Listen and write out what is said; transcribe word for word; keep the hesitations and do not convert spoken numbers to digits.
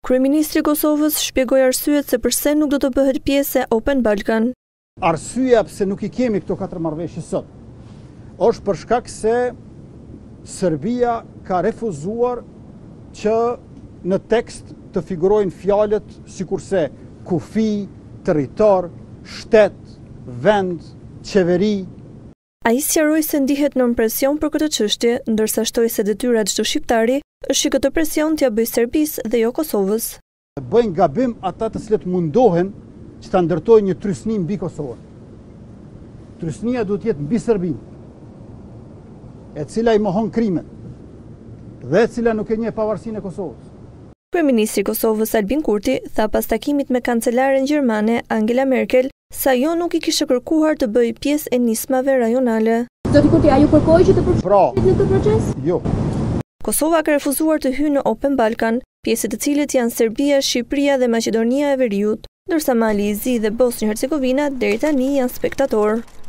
Kryeministri i Kosovës shpjegoi arsyet se pse nuk do të bëhet pjesë e Open Balkan. Arsyeja pse nuk i kemi këto katër marrëveshje sot është për shkak se Serbia ka refuzuar që në tekst të figurojnë fjalët sikurse kufi, territor, shtet, vend, qeveri. Ai sqaroi se ndihet nën presion për këtë çështje, ndërsa shtoi se detyra e çdo shqiptari është që këtë presion t'ia bëjë Serbisë dhe jo Kosovës. Bëjnë gabim ata të cilët mundohen që ta ndërtojnë një trysni mbi Kosovën. Trysnia duhet të jetë mbi Serbinë, e cila i mohon krimet dhe e cila nuk e njeh pavarësinë e Kosovës. Kryeministri i Kosovës Albin Kurti tha pas takimit me kancelaren gjermane Angela Merkel se ajo nuk i kishte kërkuar të bëjë pjesë e nismave rajonale. Zoti Kurti, a ju kërkoi që të përfshihej në këtë proces? Jo. Kosova ka refuzuar të hyjë në Open Balkan, pjesë të cilët janë Serbia, Shqipëria dhe Maqedonia e Veriut, ndërsa Mali i Zi dhe Bosnjë Hercegovina deri tani janë spektator.